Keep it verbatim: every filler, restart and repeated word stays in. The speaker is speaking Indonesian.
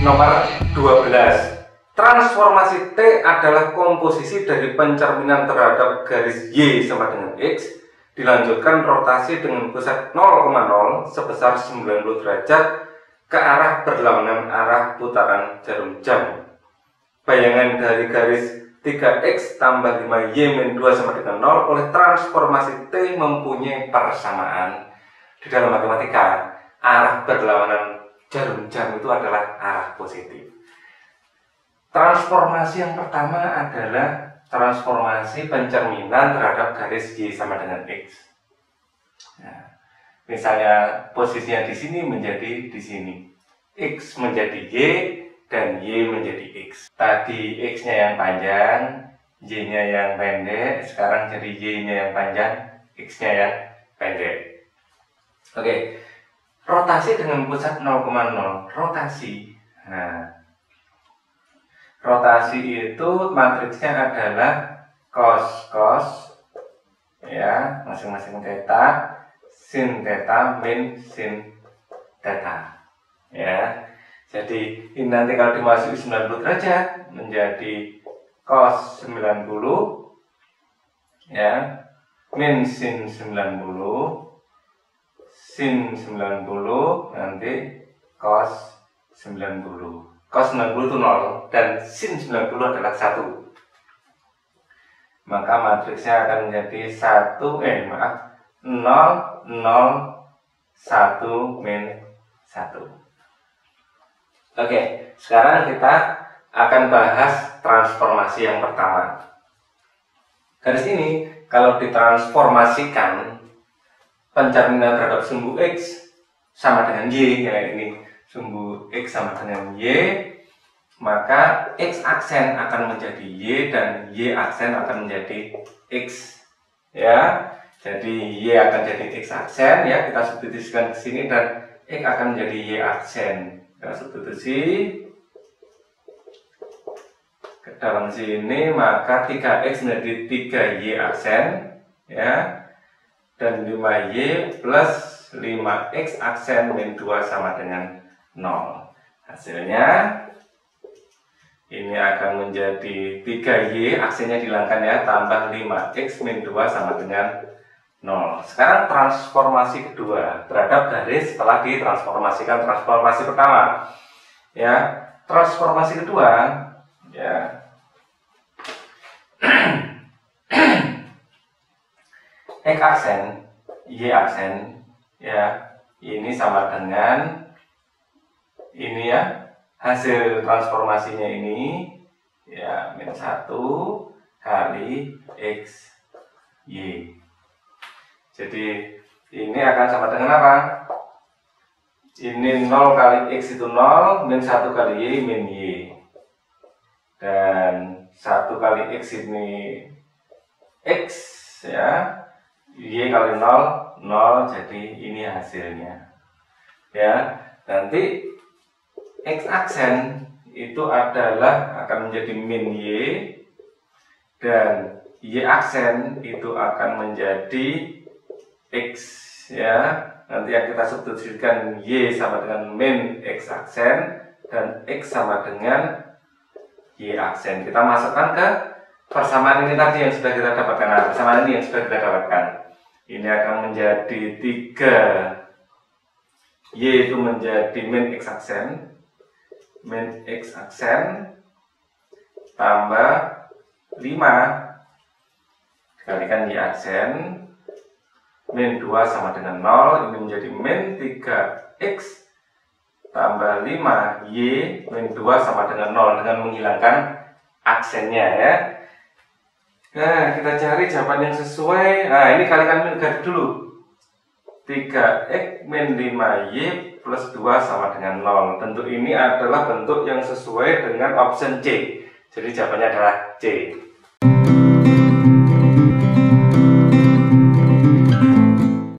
Nomor dua belas. Transformasi T adalah komposisi dari pencerminan terhadap garis Y sama dengan X, dilanjutkan rotasi dengan pusat nol koma nol sebesar sembilan puluh derajat ke arah berlawanan arah putaran jarum jam. Bayangan dari garis tiga X tambah lima Y min dua sama dengan nol oleh transformasi T mempunyai persamaan. Di dalam matematika, arah berlawanan jarum jam itu adalah arah positif. Transformasi yang pertama adalah transformasi pencerminan terhadap garis Y sama dengan X. Nah, misalnya posisinya di sini menjadi di sini, X menjadi Y dan Y menjadi X. Tadi X-nya yang panjang, Y-nya yang pendek, sekarang jadi Y-nya yang panjang, X-nya yang pendek. Oke, rotasi dengan pusat nol koma nol, rotasi. Nah, rotasi itu matriksnya adalah cos cos ya, masing-masing theta, sin theta min sin theta ya. Jadi ini nanti kalau dimasuki sembilan puluh derajat menjadi cos sembilan puluh ya, min sin sembilan puluh, sin sembilan puluh, nanti cos sembilan puluh. Cos sembilan puluh itu nol dan sin sembilan puluh adalah satu. Maka matriksnya akan menjadi satu, eh maaf, nol, nol, satu, min satu. Oke, sekarang kita akan bahas transformasi yang pertama. Garis ini kalau ditransformasikan pencerminan terhadap sumbu X sama dengan Y, ya ini sumbu X sama dengan Y, maka X aksen akan menjadi Y dan Y aksen akan menjadi X ya. Jadi Y akan jadi X aksen ya, kita substitusikan ke sini dan X akan menjadi Y aksen. Kita substitusi ke dalam sini, maka tiga X menjadi tiga Y aksen ya, dan lima Y plus lima X aksen min dua sama dengan nol. Hasilnya ini akan menjadi tiga Y, aksennya dihilangkan ya, tambah lima X min dua sama dengan nol. Sekarang transformasi kedua terhadap garis setelah ditransformasikan transformasi pertama. Ya, transformasi kedua ya. X aksen, Y aksen ya, ini sama dengan ini ya, hasil transformasinya ini ya, min satu kali X Y. Jadi ini akan sama dengan apa? Ini nol kali X itu nol, min satu kali Y min Y. Dan satu kali X ini X ya, Y kali nol, nol, jadi ini hasilnya ya. Nanti X aksen itu adalah akan menjadi min Y dan Y aksen itu akan menjadi X ya. Nanti yang kita substitusikan Y sama dengan min X aksen dan X sama dengan Y aksen. Kita masukkan ke persamaan ini tadi yang sudah kita dapatkan. Nah, persamaan ini yang sudah kita dapatkan. Ini akan menjadi tiga Y itu menjadi min X aksen, min X aksen tambah lima dikalikan Y aksen min dua sama dengan nol. Ini menjadi min tiga X tambah lima Y min dua sama dengan nol dengan menghilangkan aksennya ya. Nah, kita cari jawaban yang sesuai. Nah, ini kalikan min garis dulu. tiga X min lima Y plus dua sama dengan nol. Tentu ini adalah bentuk yang sesuai dengan option C. Jadi jawabannya adalah C.